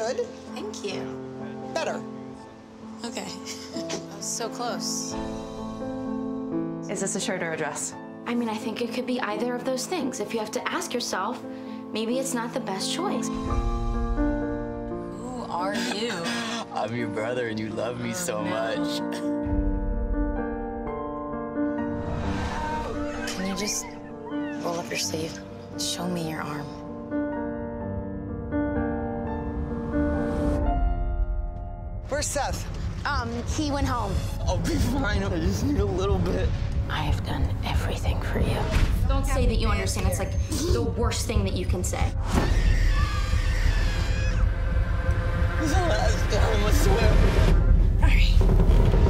Good. Thank you. Better. Okay. I was so close. Is this a shirt or a dress? I mean, I think it could be either of those things. If you have to ask yourself, maybe it's not the best choice. Who are you? I'm your brother and you love me so much. Can you just roll up your sleeve? Show me your arm. Where's Seth? He went home. I'll be fine. I just need a little bit. I've done everything for you. Don't say that you understand. It's like the worst thing that you can say. This is the last time, I swear. All right.